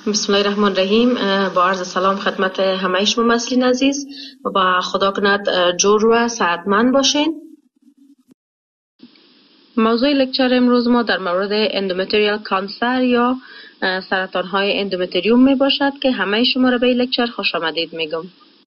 بسم الله الرحمن الرحیم. با عرض سلام خدمت همه شما مسلین عزیز و خدا کند جور و صحتمند باشین. موضوع لکچر امروز ما در مورد اندومتریال کانسر یا سرطان های اندومتریوم می باشد که همه شما را به این لکچر خوش آمدید میگم.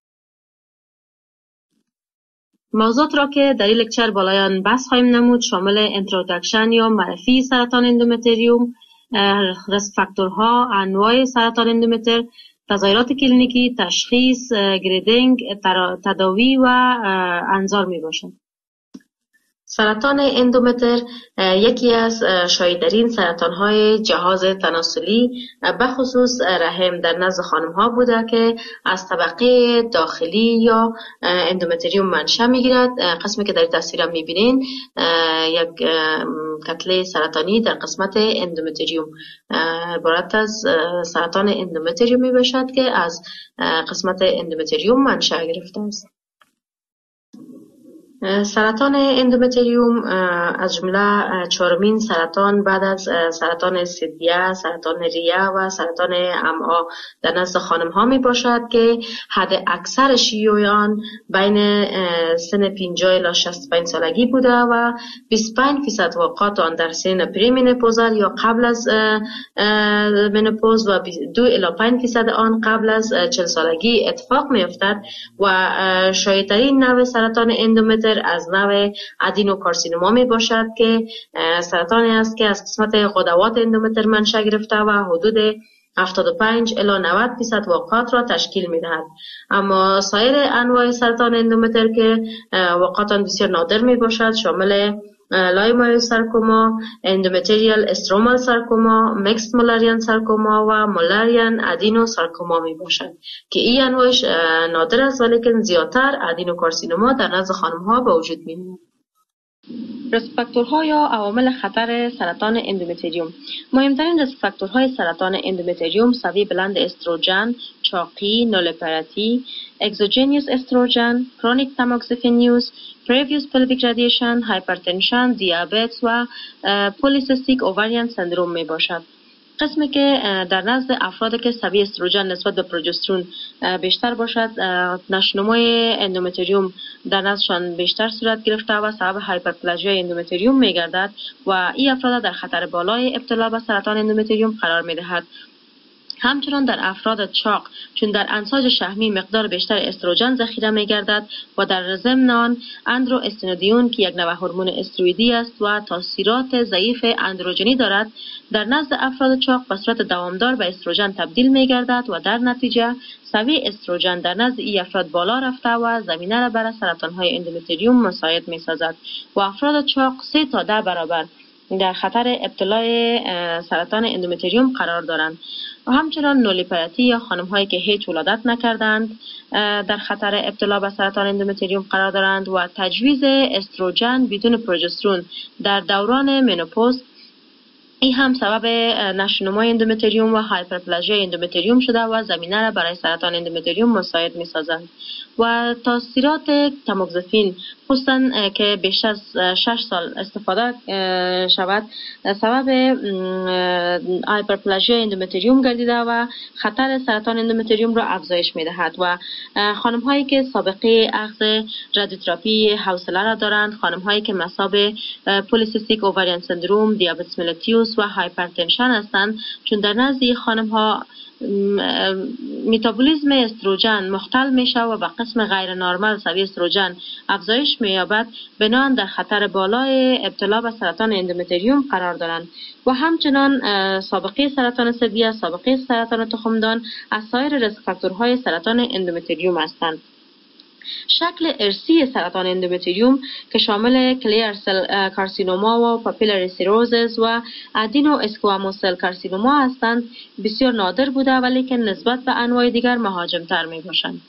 موضوعات را که در این لکچر بالایان بحث خواهیم نمود شامل اینترودکشن یا معرفی سرطان اندومتریوم، ریسک فاکتورها، انواع سرطان اندومتر، تظاهرات کلینیکی، تشخیص، گریدینگ، تداوی و انظار می باشد. سرطان اندومتر یکی از شایع‌ترین سرطان‌های جهاز تناسلی به خصوص رحم در نزد خانم‌ها بوده که از طبقه داخلی یا اندومتریوم منشأ می‌گیرد. قسمی که در تصویر می‌بینین یک کتله سرطانی در قسمت اندومتریوم عبارت از سرطان اندومتریوم میباشد که از قسمت اندومتریوم منشأ گرفته است. سرطان اندومتریوم از جمله چهارمین سرطان بعد از سرطان ثدیه، سرطان ریه و سرطان امعا در نزد خانم ها می باشد که حد اکثر شیوع آن بین سن 50 الی 65 سالگی بوده و 25% واقعات آن در سن پریمنوپوزال یا قبل از منوپوز و 2 الی 5% آن قبل از 40 سالگی اتفاق می افتد و شایع‌ترین نوع سرطان اندومتر از نوع ادینوکارسینوما می باشد که سرطانی است که از قسمت غدوات اندومتر منشأ گرفته و حدود 75 الی 90% واقعات را تشکیل می دهد. اما سایر انواع سرطان اندومتر که واقعات بسیار نادر می باشد شامل لایمایوسارکوما، اندومتریال استرومال سارکوما، مکست مولاریان سارکوما و مولاریان ادینوسارکوما می باشد که این انواعش نادر است ولیکن زیادتر ادینوکارسینوما در نزد خانم ها به وجود می آید. ریسک فاکتورها یا عوامل خطر سرطان اندومتریوم. مهمترین ریسک فاکتورهای سرطان اندومتریوم سوی بلند استروژن، چاقی، نولوپراتی، اگزوژنیوس استروژن، کرونیک تاموکسیفنیوس، previous pelvic radiation، هایپرتنشن، دیابت و پولیسیستیک اوواریان سندروم می باشد. قسمی که در نزد افرادی که سوی استروژن نسبت به پروژسترون بیشتر باشد نشونمای اندومتریوم در نزدشان بیشتر صورت گرفته و سبب هایپرپلژیا اندومتریوم می گردد و این افراد در خطر بالای ابتلا به سرطان اندومتریوم قرار می دهد. همچنان در افراد چاق چون در انساج شحمی مقدار بیشتر استروژن ذخیره می گردد و در ضمن آن اندرو استرودیون که یک نوع هورمون استروئیدی است و تاثیرات ضعیف اندروژنی دارد در نزد افراد چاق به صورت دوامدار به استروژن تبدیل می گردد و در نتیجه سوی استروژن در نزد این افراد بالا رفته و زمینه را برای سرطان‌های اندومتریوم مساعد می سازد و افراد چاق 3 تا 10 برابر در خطر ابتلای سرطان اندومتریوم قرار دارند. و همچنان نولیپراتی یا خانم‌هایی که هیچ ولادت نکردند در خطر ابتلا به سرطان اندومتریوم قرار دارند و تجویز استروژن بدون پروژسترون در دوران منوپوز این هم سبب نشونمای اندومتریوم و هایپرپلژیا اندومتریوم شده و زمینه را برای سرطان اندومتریوم مساعد می سازند. و تاثیرات تاموکسیفن خصوصا که بیش از 6 سال استفاده شود سبب هایپرپلژیا اندومتریوم گردیده و خطر سرطان اندومتریوم را افزایش می دهد و خانم هایی که سابقه اخذ رادیوتراپی حوصله را دارند، خانم هایی که مصاب پولیسیستیک اوواریان سندروم، دیابت ملتیوس و هایپرتنشن هستند چون در نزد خانم ها متابولیسم استروژن مختل میشه و به قسم غیر نرمال سوی استروژن افزایش مییابد بنابراین در خطر بالای ابتلا به سرطان اندومتریوم قرار دارند و همچنان سابقه سرطان ثدیه، سابقه سرطان تخمدان از سایر ریسک فاکتورهای سرطان اندومتریوم هستند. شکل ارثی سرطان اندومتریوم که شامل کلیر سل کارسینوما و پاپیلاری سیروزس و ادینو اسکواموس سل کارسینوما هستند بسیار نادر بوده ولیکن نسبت به انواع دیگر مهاجم‌تر می باشند.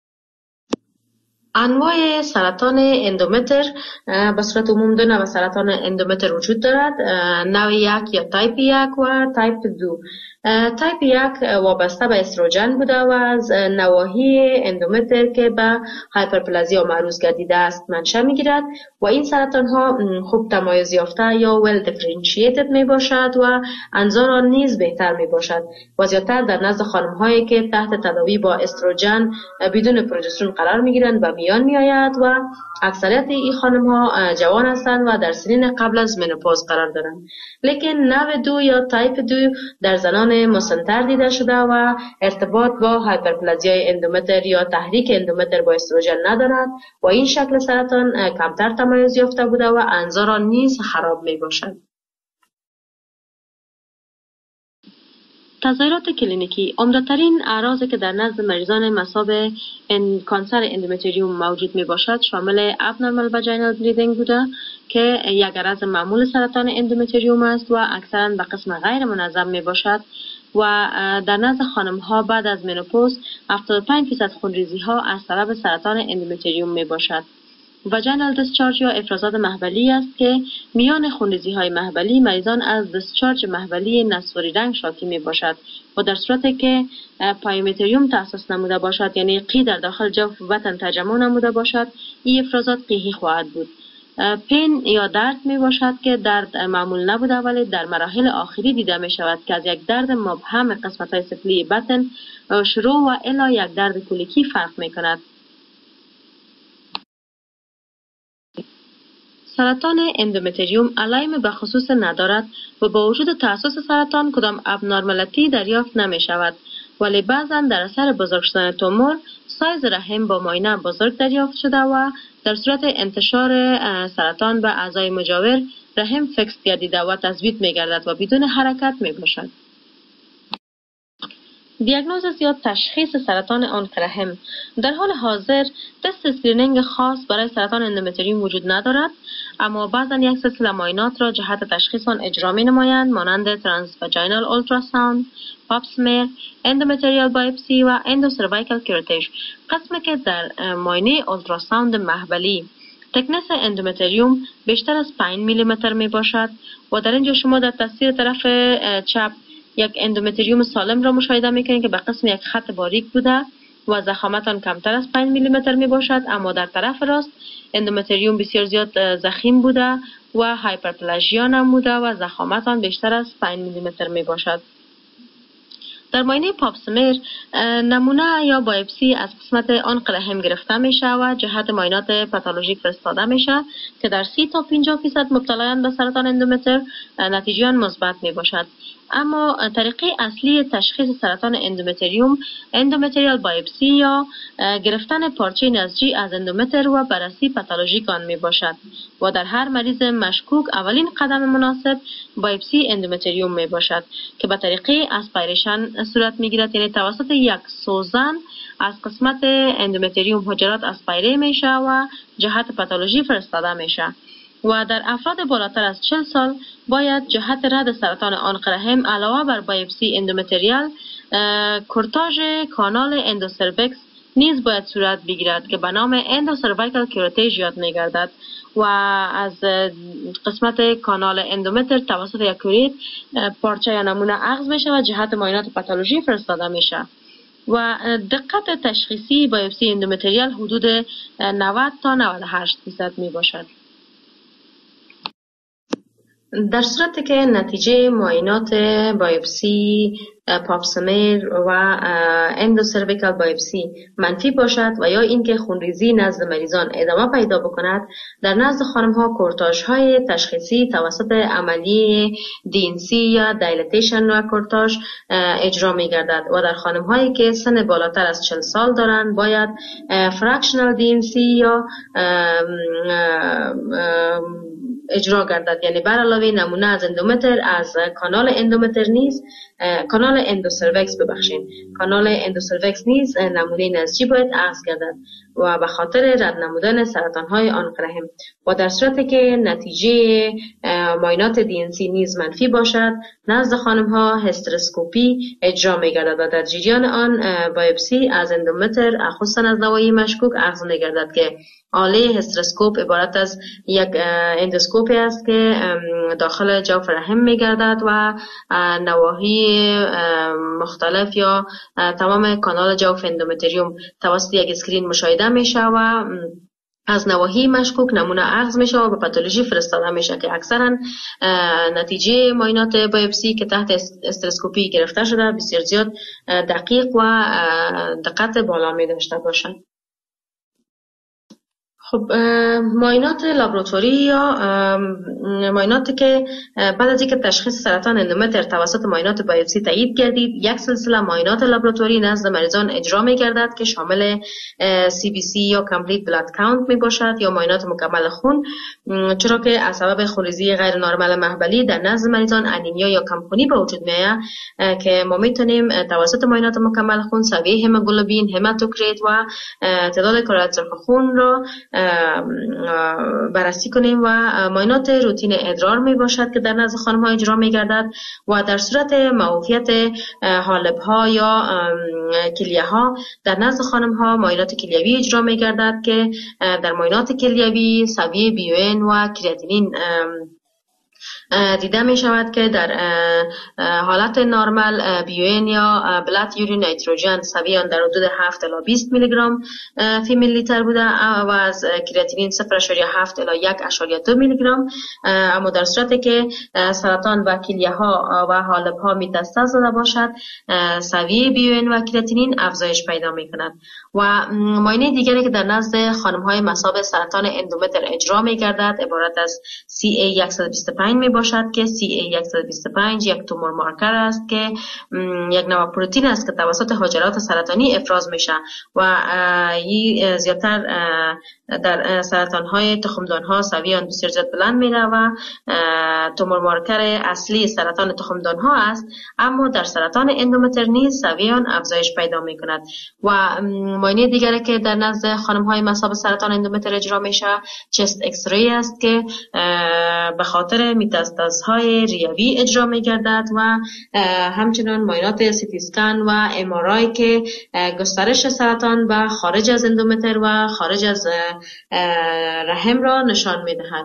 انواع سرطان اندومتر به صورت عموم 2 نوع سرطان اندومتر وجود دارد، نوع 1 یا تایپ 1 و تایپ 2. تایپ 1 وابسته به استروژن بوده و از نواحی اندومتر که به هایپرپلازیا معروض گردیده است منشأ میگیرد و این سرطان ها خوب تمایز یافته یا well differentiated می باشد و انظار آن نیز بهتر می باشد و زیادتر در نزد خانم هایی که تحت تداوی با استروژن بدون پروژسترون قرار می گیرند و میان می آید و اکثریت این خانم ها جوان هستند و در سنین قبل از منوپوز قرار دارند. لیکن نوع 2 یا تایپ 2 در زنان مسن‌تر دیده شده و ارتباط با هایپرپلازیای اندومتر یا تحریک اندومتر با استروژن ندارد و این شکل سرطان کمتر تمایز یافته بوده و انظار آن نیز خراب می باشد. تظاهرات کلینیکی عمده‌ترین اعراضی که در نزد مریضان مصاب کانسر اندومتریوم موجود می باشد شامل abnormal vaginal bleeding بوده که یک عرض معمول سرطان اندومتریوم است و اکثرا به قسم غیر منظم می باشد و در نزد خانم ها بعد از منوپوز 75% خونریزی ها از سبب سرطان اندومتریوم می باشد. واژینال دیسچارج یا افرازات مهبلی است که میان خونریزی های مهبلی مریضان از دیسچارج مهبلی نصفری رنگ شاکی می باشد و در صورتی که پایومتریوم تأسیس نموده باشد یعنی قی در داخل جوف بطن تجمع نموده باشد این افرازات قیحی خواهد بود. پین یا درد می باشد که درد معمول نبوده ولی در مراحل آخری دیده می شود که از یک درد مبهم قسمت های سفلی بطن شروع و الی یک درد کلیکی فرق می کند. سرطان اندومتریوم علائم به خصوص ندارد و با وجود تأسیس سرطان کدام ابنورمالیتی دریافت نمی شود ولی بعضا در اثر بزرگ شدن تومور سایز رحم با معاینه بزرگ دریافت شده و در صورت انتشار سرطان به اعضای مجاور رحم فکس گردیده و تثبیت می گردد و بدون حرکت می باشد. دیاگنوز یا تشخیص سرطان عنق رحم در حال حاضر تست اسکرینینگ خاص برای سرطان اندومتریوم وجود ندارد اما بعضا یک سلسله معاینات را جهت تشخیص آن اجرا می نمایند مانند ترانس واژینال اولتراساوند، پاپ سمیر، اندومتریال بایوپسی و اندوسروایکال کیروتیج. قسمی که در معاینه اولتراساوند مهبلی تکنس اندومتریوم بیشتر از 5 میلیمتر می باشد و در اینجا شما در تصویر طرف چپ یک اندومتریوم سالم را مشاهده میکنید که به قسم یک خط باریک بوده و ضخامت آن کمتر از 5 میلیمتر می باشد اما در طرف راست اندومتریوم بسیار زیاد ضخیم بوده و هایپرپلاژیا نموده و ضخامت آن بیشتر از 5 میلیمتر می باشد. در معاینه پاپ سمیر نمونه یا بایوپسی از قسمت عنق رحم گرفته میشه و جهت معاینات پاتولوژیک فرستاده میشه که در 30 تا 50% مبتلایان به سرطان اندومتر نتیجه آن مثبت می باشد. اما طریقه اصلی تشخیص سرطان اندومتریوم اندومتریال بایوپسی یا گرفتن پارچه نسجی از اندومتر و بررسی پاتولوژیک آن می باشد و در هر مریض مشکوک اولین قدم مناسب بایوپسی اندومتریوم می باشد که به طریقه اسپیریشن صورت می گیرد یعنی توسط یک سوزن از قسمت اندومتریوم حجرات اسپیره می شود و جهت پاتولوژی فرستاده می شود. و در افراد بالاتر از 40 سال باید جهت رد سرطان عنق رحم علاوه بر بایوپسی اندومتریال کورتاژ کانال اندوسرویکس نیز باید صورت بگیرد که به نام اندوسروایکال کیروتیج یاد می‌گردد و از قسمت کانال اندومتر توسط یک کوریت پارچه یا نمونه اخذ میشه و جهت معاینات پاتولوژی فرستاده میشه و دقت تشخیصی بایوپسی اندومتریال حدود 90 تا 98% می باشد. در صورتی که نتیجه معاینات بایوپسی پاپ سمیر و اندوسرویکال بایوپسی منفی باشد و یا اینکه خونریزی نزد مریضان ادامه پیدا بکند در نزد خانم ها کورتاژ های تشخیصی توسط عملی DNC یا دایلتیشن و کورتاژ اجرا می گردد و در خانم هایی که سن بالاتر از 40 سال دارند باید فرکشنال DNC یا اجرا گردد یعنی بر علاوه نمونه از اندومتر از کانال اندومتر نیز کانال اندوسرویکس نیز نمونه نسجی باید اخذ گردد و به خاطر رد نمودن سرطان های عنق رحم و در صورتی که نتیجه معاینات DNC نیز منفی باشد نزد خانم ها هستروسکوپی اجرا می گردد و در جریان آن بایوپسی از اندومتر خصوصا از نواحی مشکوک اخذ می گردد که آله هستروسکوپ عبارت از یک اندوسکوپ میکروسکوپی است که داخل جوف رحم میگردد و نواحی مختلف یا تمام کانال جوف اندومتریوم توسط یک اسکرین مشاهده میشه و از نواحی مشکوک نمونه اخذ میشه و به پاتولوژی فرستاده میشه که اکثرا نتیجه معاینات بایوپسی که تحت استروسکوپی گرفته شده بسیار زیاد دقیق و دقت بالا می داشته باشد. خب معاینات لابراتوری یا معایناتی که بعد از اینکه تشخیص سرطان اندومتر توسط معاینات بایوپسی تایید گردید، یک سلسله معاینات لابراتوری نزد مریضان اجرا می گردد که شامل CBC یا Complete Blood Count می باشد یا معاینات مکمل خون، چرا که از سبب خونریزی غیر نرمال محبلی در نزد مریضان انیمیا یا کمخونی به وجود می آید که ما میتونیم توسط معاینات مکمل خون سویه هموگلوبین، هماتوکریت و تعداد کلات سرخ خون را بررسی کنیم و معاینات روتین ادرار می باشد که در نزد خانم ها اجرا می گردد و در صورت موقعیت حالب ها یا کلیه ها در نزد خانم ها معاینات کلیوی اجرا می گردد که در معاینات کلیوی سویه بیوئن و کریاتینین دیده می شود که در حالت نرمال بیوئن یا بلاد یورین نیتروژن سویه در حدود 7 الی 20 میلی گرم فی میلی لیتر بوده و از کریاتینین 0.7 الی 1.2 میلی گرم، اما در صورتی که سرطان و کلیه ها و حالب ها متاستاز داده باشد سویه بیوئن و کریاتینین افزایش پیدا می کند. و معاینه دیگری که در نزد خانم های مصاب سرطان اندومتر اجرا می گردد عبارت از CA125 می باشد که CA125 یک تومور مارکر است که یک نوع پروتئین است که توسط حجرات سرطانی افراز میشه و این زیادتر در سرطان های تخمدان ها سویه بسیار زیاد بلند میره و تومور مارکر اصلی سرطان تخمدان ها است، اما در سرطان اندومتر نیز سویه افزایش پیدا می کند. و معاینه دیگری که در نزد خانم های مصاب سرطان اندومتر اجرا میشه چست اکس ری است که به خاطر متاستازهای ریوی اجرا می گردد و همچنین معاینات سی تی اسکن و ام آر آی که گسترش سرطان و خارج از اندومتر و خارج از رحم را نشان می دهد.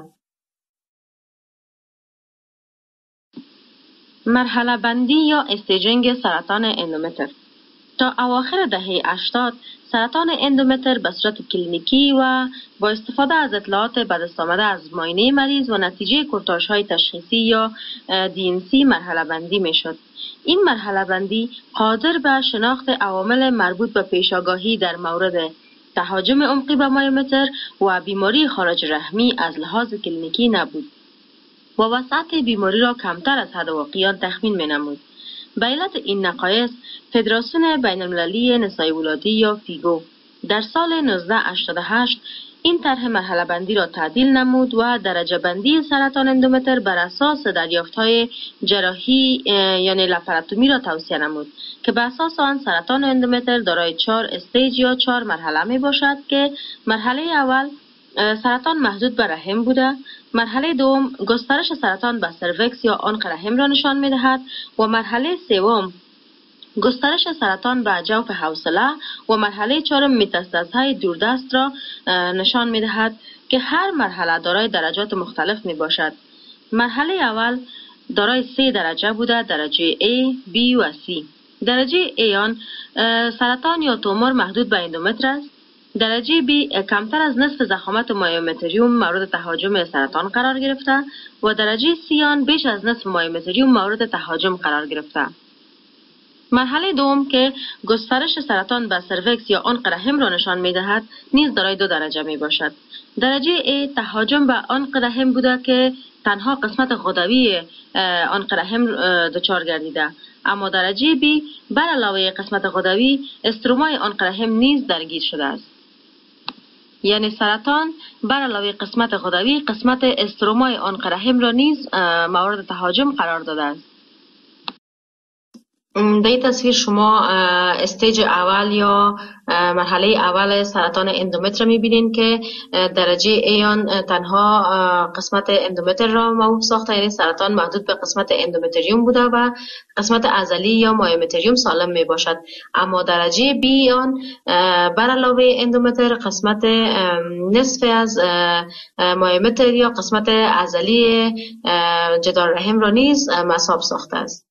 مرحله بندی یا استیجینگ سرطان اندومتر. تا اواخر دهه 80 سرطان اندومتر به صورت کلینیکی و با استفاده از اطلاعات به دست آمده از معاینه مریض و نتیجه کورتاژهای تشخیصی یا DNC مرحله بندی می شد. این مرحله بندی قادر به شناخت عوامل مربوط به پیشاگاهی در مورد تهاجم عمقی به مایومتر و بیماری خارج رحمی از لحاظ کلینیکی نبود و وسعت بیماری را کمتر از حد واقعیان تخمین می نمود. به علت این نقایص فدراسیون بین المللی نسای ولادی یا فیگو در سال 1988 این طرح مرحله بندی را تعدیل نمود و درجه بندی سرطان اندومتر بر اساس دریافت‌های جراحی یعنی لپاراتومی را توصیه نمود که به اساس آن سرطان اندومتر دارای 4 استیج یا 4 مرحله می باشد که مرحله اول سرطان محدود به رحم بوده، مرحله دوم گسترش سرطان به سرویکس یا عنق رحم را نشان می دهد و مرحله سوم گسترش سرطان به جوف حوصله و مرحله چهارم متاستازهای دوردست را نشان می دهد که هر مرحله دارای درجات مختلف می باشد. مرحله اول دارای 3 درجه بوده، درجه A، B و C. درجه A آن سرطان یا تومور محدود به اندومتر است. درجه B کمتر از نصف ضخامت مایومتریوم مورد تهاجم سرطان قرار گرفته و درجه C آن بیش از نصف مایومتریوم مورد تهاجم قرار گرفته. مرحله دوم که گسترش سرطان به سرویکس یا عنق رحم را نشان می دهد نیز دارای 2 درجه می باشد. درجه A تهاجم به عنق رحم بوده که تنها قسمت غدوی عنق رحم دچار گردیده، اما درجه B بر علاوه قسمت غدوی استرومای عنق رحم نیز درگیر شده است. یعنی سرطان بر علاوه قسمت غدوی قسمت استرومای عنق رحم را نیز مورد تهاجم قرار داده است. در این تصویر شما استیج اول یا مرحله اول سرطان اندومتر میبینین که درجه ایان تنها قسمت اندومتر را موجب ساخته، یعنی سرطان محدود به قسمت اندومتریوم بوده و قسمت عضلی یا مایومتریوم سالم می باشد. اما درجه بی آن بر علاوه اندومتر قسمت نصف از مایومتر یا قسمت عضلی جدار رحم را نیز مصاب ساخته است.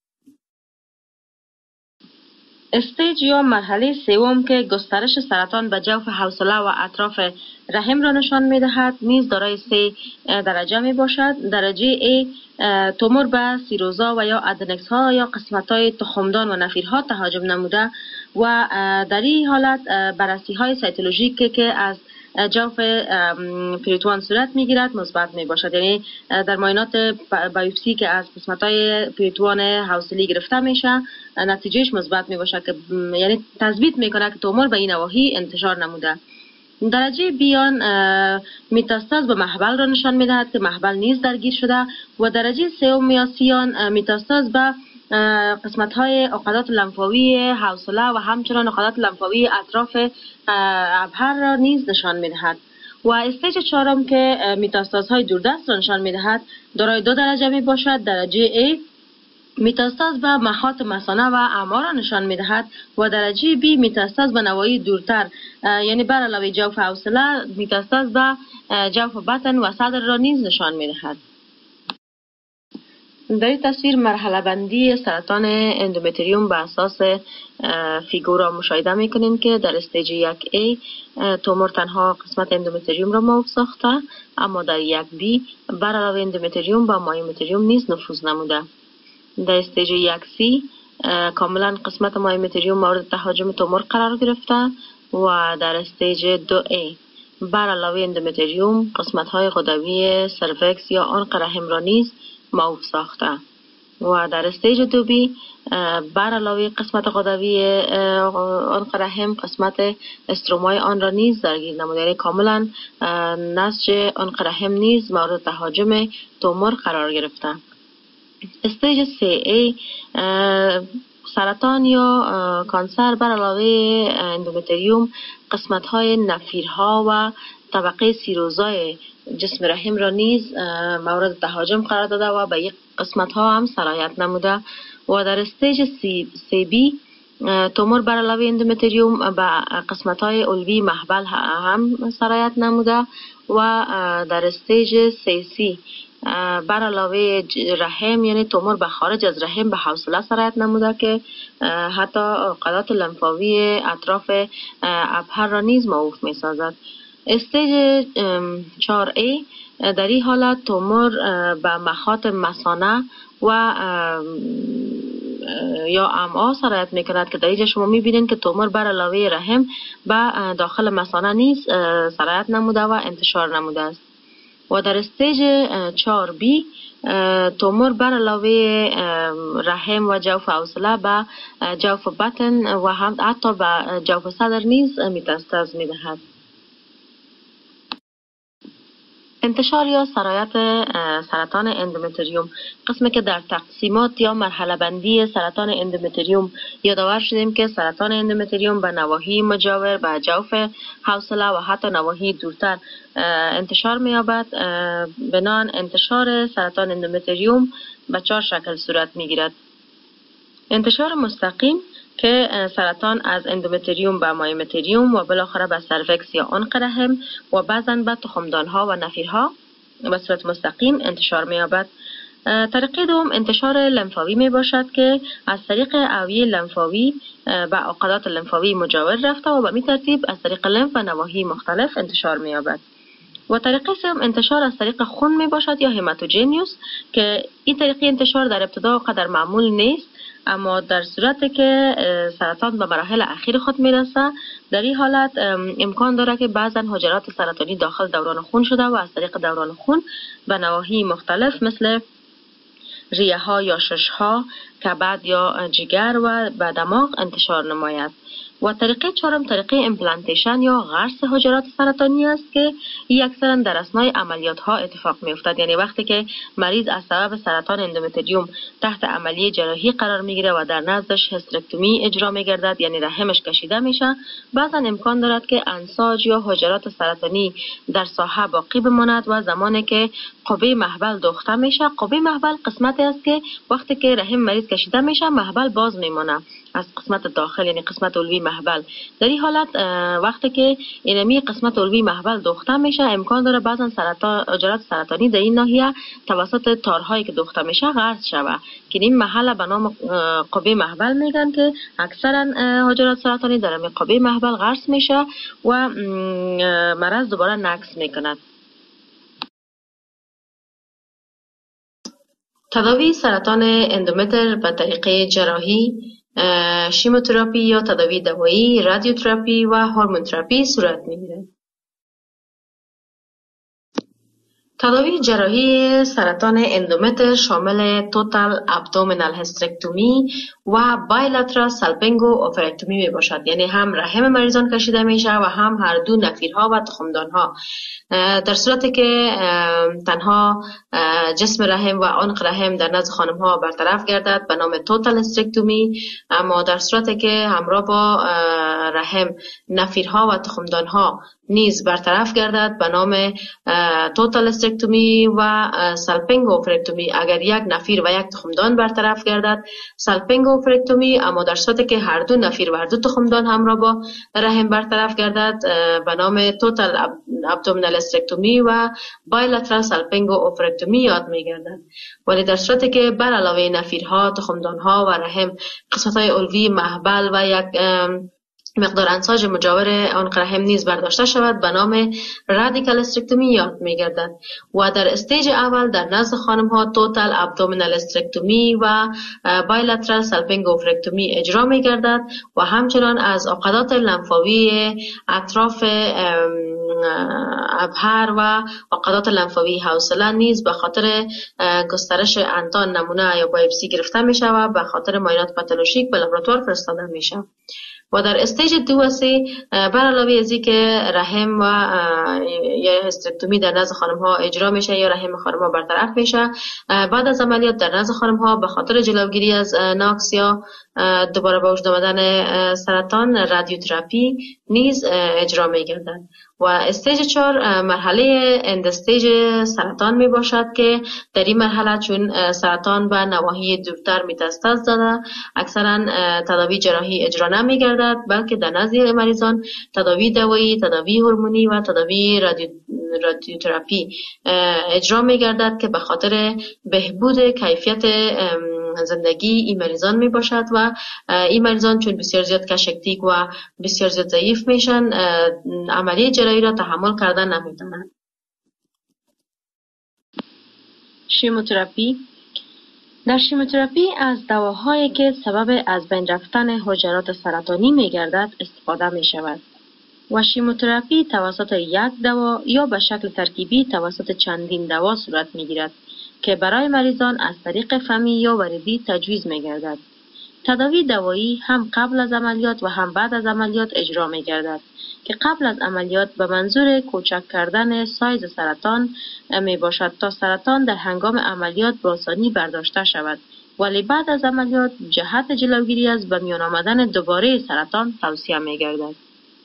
استیج یا مرحله سوم که گسترش سرطان به جوف حوصله و اطراف رحم را نشان می دهد نیز دارای 3 درجه می باشد. درجه A تومور به سیروزا و یا ادنکس ها یا قسمت های تخمدان و نفیرها تهاجم نموده و در این حالت بررسی های سیتولوژیک که از جوف پریتوان صورت میگیرد مثبت می باشد، یعنی در معاینات بایوپسی که از قسمت های پریتوان حوصله گرفته میشه نتیجهش مثبت می باشد که یعنی تثبیت میکنه که تومور به این نواحی انتشار نموده. درجه بیان میتاستاز به محبل را نشان میدهد که محبل نیز درگیر شده و درجه سوم یا سیان میتاستاز به قسمت های عقدات لنفاوی حوصله و همچنان عقدات لنفاوی اطراف ابهر را نیز نشان میدهد. و استیج چهارم که میتاستاز های دوردست را نشان میدهد دارای 2 درجه می باشد. درجه A میتاستاز به مخاط مثانه و اعمار را نشان میدهد و درجه B میتاستاز به نواحی دورتر یعنی بر علاوه جوف حوصله میتاستاز به جوف بطن و صدر را نیز نشان میدهد. در این تصویر مرحله بندی سرطان اندومتریوم به اساس فیگور را مشاهده میکنیم که در استیج 1A تومور تنها قسمت اندومتریوم را موجب ساخته، اما در 1B بر علاوه اندومتریوم با مایومتریوم نیز نفوذ نموده. در استیج 1C کاملا قسمت مایومتریوم مورد تهاجم تومور قرار گرفته و در استیج 2A بر علاوه اندومتریوم قسمت های غدوی سروکس یا عنق رحم را نیز موجب ساخته و در استیج 2B بر علاوه قسمت غدوی عنق رحم قسمت استرومای آن را نیز درگیر نموده، یعنی کاملا نسج عنق رحم نیز مورد تهاجم تومور قرار گرفته. استیج 3A سرطان یا کانسر بر علاوه اندومتریوم قسمت های نفیرها و طبقه سیروزای جسم رحم را نیز مورد تهاجم قرار داده و به یک قسمت ها هم سرایت نموده و در استیج 3B تومور بر علاوه اندومتریوم به قسمت های علوی محبل هم سرایت نموده و در استیج 3C بر علاوه رحم یعنی تومور به خارج از رحم به حوصله سرایت نموده که حتی عقدات لنفاوی اطراف ابهر را نیز موقوف می سازد. استیج 4A در این حالت تومور به مخاط مثانه و یا امعا سرایت می کند که در اینجا شما می بینید که تومور بر علاوه رحم به داخل مثانه نیز سرایت نموده و انتشار نموده است. و در استیج 4B تومور بر علاوه رحم و جوف حوصله به جوف بطن و هم حتی به جوف صدر نیز میتاستاز میدهد. انتشار یا سرایت سرطان اندومتریوم قسمی که در تقسیمات یا مرحله بندی سرطان اندومتریوم یادآور شدیم که سرطان اندومتریوم به نواحی مجاور به جوف حوصله و حتی نواحی دورتر انتشار می‌یابد. بنابراین انتشار سرطان اندومتریوم به 4 شکل صورت می‌گیرد. انتشار مستقیم که سرطان از اندومتریوم به مایومتریوم و بالاخره به سروکس یا عنق رحم و بعضاً به تخمدان‌ها و نفیرها به صورت مستقیم انتشار می‌یابد. طریقه دوم انتشار لنفاوی می باشد که از طریق اوعیه لنفاوی به عقدات لنفاوی مجاور رفته و به می ترتیب از طریق لنف و نواحی مختلف انتشار می‌یابد. و طریقه سوم انتشار از طریق خون می باشد یا هماتوجینیوس که این طریقه انتشار در ابتدا قدر معمول نیست، اما در صورتی که سرطان به مراحل اخیر خود میرسه در این حالت امکان داره که بعضا حجرات سرطانی داخل دوران خون شده و از طریق دوران خون به نواحی مختلف مثل ریه ها یا شش ها، کبد یا جگر و به دماغ انتشار نماید. و طریقه چهارم طریقه ایمپلانتیشن یا غرس حجرات سرطانی است که این اکثرا در اثنای عملیات ها اتفاق می افتد. یعنی وقتی که مریض از سبب سرطان اندومتریوم تحت عملیه جراحی قرار می گیره و در نزدش هسترکتومی اجرا می گردد، یعنی رحمش کشیده میشه، بعضا امکان دارد که انساج یا حجرات سرطانی در ساحه باقی بماند و زمانی که قبه محبل دوخته میشه، قبه محبل قسمتی است که وقتی که رحم مریض کشیده میشه محبل باز میمونه از قسمت داخل، یعنی قسمت علوی محبل. در این حالت وقتی که اینمی قسمت علوی محبل دوخته میشه، امکان داره بعضا حجرات سرطانی در این ناحیه توسط تارهایی که دوخته میشه غرس شود که این محل به نام قبه محبل میگن که اکثرا حجرات سرطانی در این قبه محبل غرس میشه و مرض دوباره نقص میکند. تداوی سرطان اندومتر به طریقه جراحی، شیموتراپی یا تداوی دوایی، رادیوتراپی و هورمون تراپی صورت میگیرد. تداوی جراحی سرطان اندومتر شامل توتال ابدومینال هسترکتومی و بایلاترال سالپینگو اوفرکتومی می باشد، یعنی هم رحم مریضان کشیده میشه و هم هر دو نفیرها و تخمدانها، در صورتی که تنها جسم رحم و عنق رحم در نزد خانم ها برطرف گردد به نام توتال هسترکتومی، اما در صورتی که همراه با رحم نفیرها و تخمدانها نیز برطرف گردد به نام توتال هسترکتومی و سالپینگو اوفرکتومی. اگر یک نفیر و یک تخمدان برطرف گردد سالپینگو اوفرکتومی، اما در صورتی که هر دو نفیر و هر دو تخمدان همراه با رحم برطرف گردد به نام توتال ابدومینال هسترکتومی و بایلاترال سالپینگو اوفرکتومی یاد می‌گردد. ولی در صورتی که بر علاوه نفیرها، تخمدانها و رحم قسمت‌های علوی محبل و یک مقدار انساج مجاور عنق رحم نیز برداشته شود به نام رادیکال استرکتومی یاد می‌گردد. و در استیج اول در نزد خانم ها توتال ابدومینال استرکتومی و بایلاترال سالپینگو اوفرکتومی اجرا می‌گردد و همچنان از عقدات لنفاوی اطراف ابهر و عقدات لنفاوی حوصله نیز به خاطر گسترش انتان نمونه یا بایوپسی گرفته میشه و به خاطر معاینات پاتولوژیک به لابراتوار فرستاده میشه. و در استیج 2 و 3 بر علاوه از که رحم و یا هسترکتومی در نزد خانم ها اجرا میشه یا رحم خانم ها برطرف میشه، بعد از عملیات در نزد خانم ها به خاطر جلوگیری از ناکس یا دوباره به وجود آمدن سرطان رادیوتراپی نیز اجرا میگردد. و استیج 4 مرحله اند استیج سرطان می باشد که در این مرحله چون سرطان به نواحی دورتر میتاستاز داده اکثرا تداوی جراحی اجرا نمی گردد، بلکه در نزد مریضان تداوی دوایی، تداوی هورمونی و تداوی رادیوتراپی اجرا می گردد که به خاطر بهبود کیفیت زندگی این مریضان می باشد و این مریضان چون بسیار زیاد کشکتیک و بسیار زیاد ضعیف میشن عملیه جراحی را تحمل کردن نمیتونند. شیموتراپی. در شیموتراپی از دواهایی که سبب از بین رفتن حجرات سرطانی میگردد استفاده می شود و شیموتراپی توسط یک دوا یا به شکل ترکیبی توسط چندین دوا صورت می گیرد که برای مریضان از طریق فمی یا وریدی تجویز می گردد. تداوی دوایی هم قبل از عملیات و هم بعد از عملیات اجرا می گردد که قبل از عملیات به منظور کوچک کردن سایز سرطان می باشد تا سرطان در هنگام عملیات به آسانی برداشته شود، ولی بعد از عملیات جهت جلوگیری از به میان آمدن دوباره سرطان توصیه می گردد.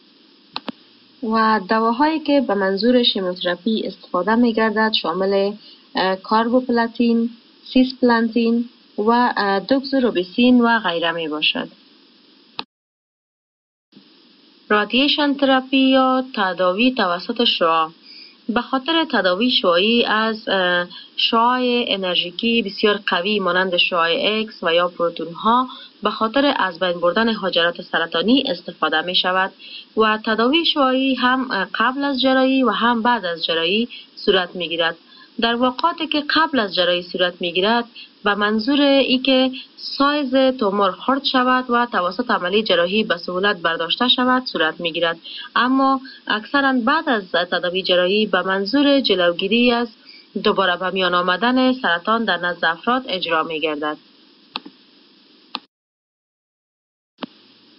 و دواهایی که به منظور شیموتراپی استفاده می گردد شامل کاربوپلاتین، سیسپلانتین و دوکسوروبیسین و غیره می باشد. رادییشن تراپی یا تداوی توسط شعاع. به خاطر تداوی شعاعی از شعاع انرژیکی بسیار قوی مانند شعاع اکس و یا پروتون ها به خاطر از بین بردن حجرات سرطانی استفاده می شود و تداوی شعاعی هم قبل از جراحی و هم بعد از جراحی صورت می گیرد. در واقعاتی که قبل از جراحی صورت می گیرد به منظور ای که سایز تومور خرد شود و توسط عملی جراحی به سهولت برداشته شود صورت می گیرد، اما اکثرا بعد از تداوی جراحی به منظور جلوگیری از دوباره به میان آمدن سرطان در نزد افراد اجرا می گردد.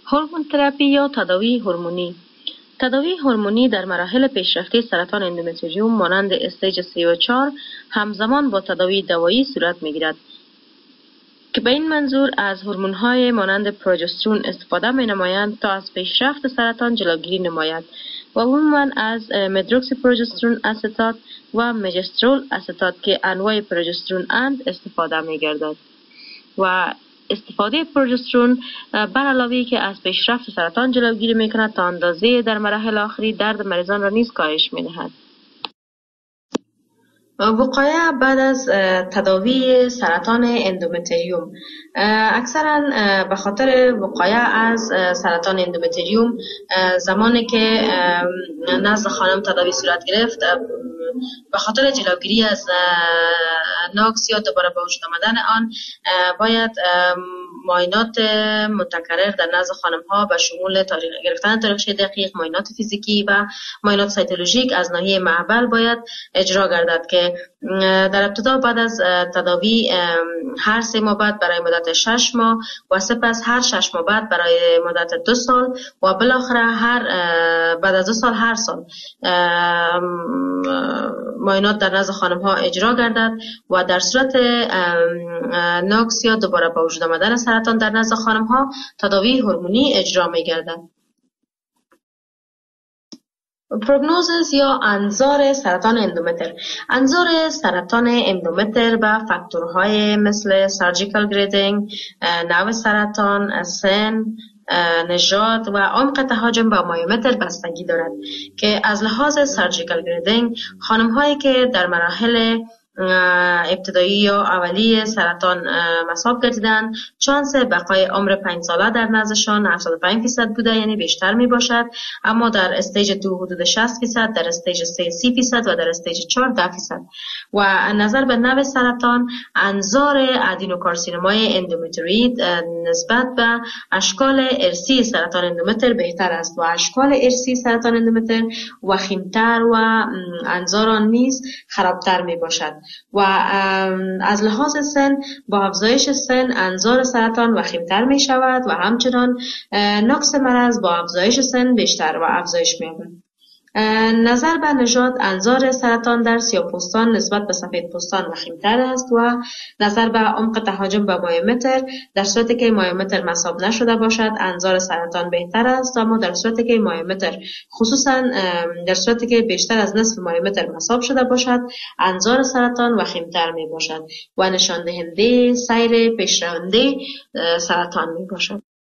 هورمون تراپی یا تداوی هورمونی. تداوی هورمونی در مراحل پیشرفته سرطان اندومتریوم مانند استیج 3 و 4 همزمان با تداوی دوایی صورت می‌گیرد که به این منظور از هورمون‌های مانند پروژسترون استفاده می‌نمایند تا از پیشرفت سرطان جلوگیری نماید و عموماً از مدروکسی پروژسترون استات و مجسترول استات که انواع پروژسترون اند استفاده می‌گردد و استفاده پروژسترون بر علاوه که از پیشرفت سرطان جلوگیری می‌کند تا اندازه در مراحل آخری درد مریضان را نیز کاهش می‌دهد. وقایع بعد از تداوی سرطان اندومتریوم. اکثرا به خاطر وقایع از سرطان اندومتریوم زمانی که نزد خانم تداوی صورت گرفت به خاطر جلوگیری از ناکس یا دوباره به وجود آمدن آن باید معاینات متکرر در نزد خانم ها به شمول گرفتن تاریخچه دقیق، معاینات فیزیکی و معاینات سایتولوژیک از ناحیه محول باید اجرا گردد که در ابتدا بعد از تداوی هر 3 ماه بعد برای مدت 6 ماه و سپس هر 6 ماه بعد برای مدت 2 سال و بالاخره بعد از 2 سال هر سال معاینات در نزد خانم ها اجرا گردد و در صورت ناکس یا دوباره به وجود آمدن سرطان در نزد خانم ها تداوی هورمونی اجرا می گردد. پروگنوزیس یا انظار سرطان اندومتر. انظار سرطان اندومتر به فاکتورهای مثل سرجیکال گریدینگ، نوع سرطان، سن، نژاد و عمق تهاجم به مایومتر بستگی دارد که از لحاظ سرجیکال گریدینگ خانم هایی که در مراحل ابتدایی یا اولیه سرطان مصاب گردیدند چانس بقای عمر 5 ساله در نزدشان 75% بوده، یعنی بیشتر می باشد، اما در استیج 2 حدود 60%، در استیج 3 30% و در استیج 4 10%. و نظر به نوع سرطان انظار ادینوکارسینومای اندومتریوید نسبت به اشکال ارثی سرطان اندومتر بهتر است و اشکال ارثی سرطان اندومتر وخیمتر و انظار آن نیز خرابتر می باشد و از لحاظ سن با افزایش سن انظار سرطان وخیمتر می شود و همچنان نقص مرض با افزایش سن بیشتر و افزایش می یابد. نظر به نژاد انظار سرطان در سیاه‌پوستان نسبت به سفیدپوستان وخیمتر است و نظر به عمق تهاجم به مایومتر در صورتی که مایومتر مصاب نشده باشد انظار سرطان بهتر است، اما در صورتی که مایومتر خصوصا در صورتی که بیشتر از نصف مایومتر مصاب شده باشد انظار سرطان وخیمتر می باشد و نشان دهنده سیر پیشرونده سرطان می باشد.